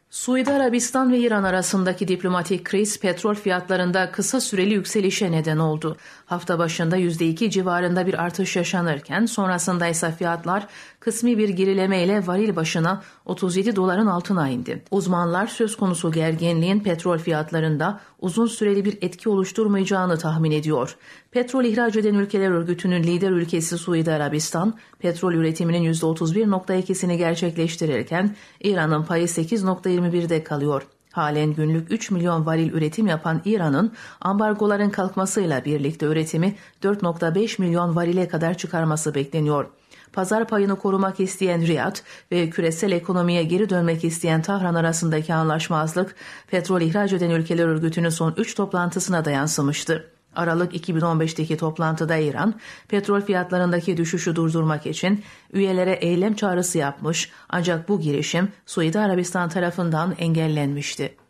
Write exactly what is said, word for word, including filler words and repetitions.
Suudi Arabistan ve İran arasındaki diplomatik kriz petrol fiyatlarında kısa süreli yükselişe neden oldu. Hafta başında yüzde iki civarında bir artış yaşanırken sonrasında ise fiyatlar kısmi bir gerilemeyle varil başına otuz yedi doların altına indi. Uzmanlar söz konusu gerginliğin petrol fiyatlarında uzun süreli bir etki oluşturmayacağını tahmin ediyor. Petrol ihraç eden ülkeler örgütünün lider ülkesi Suudi Arabistan, petrol üretiminin yüzde otuz bir virgül ikisini gerçekleştirirken İran'ın payı sekiz virgül yirmi birde kalıyor. Halen günlük üç milyon varil üretim yapan İran'ın ambargoların kalkmasıyla birlikte üretimi dört virgül beş milyon varile kadar çıkarması bekleniyor. Pazar payını korumak isteyen Riyad ve küresel ekonomiye geri dönmek isteyen Tahran arasındaki anlaşmazlık, petrol ihraç eden ülkeler örgütünün son üç toplantısına da yansımıştı. Aralık iki bin on beşteki toplantıda İran, petrol fiyatlarındaki düşüşü durdurmak için üyelere eylem çağrısı yapmış, ancak bu girişim Suudi Arabistan tarafından engellenmişti.